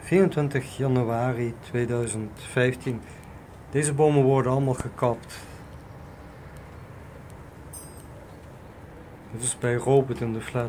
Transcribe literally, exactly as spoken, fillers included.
vierentwintig januari tweeduizend vijftien. Deze bomen worden allemaal gekapt. Dit is bij Robert in de flat.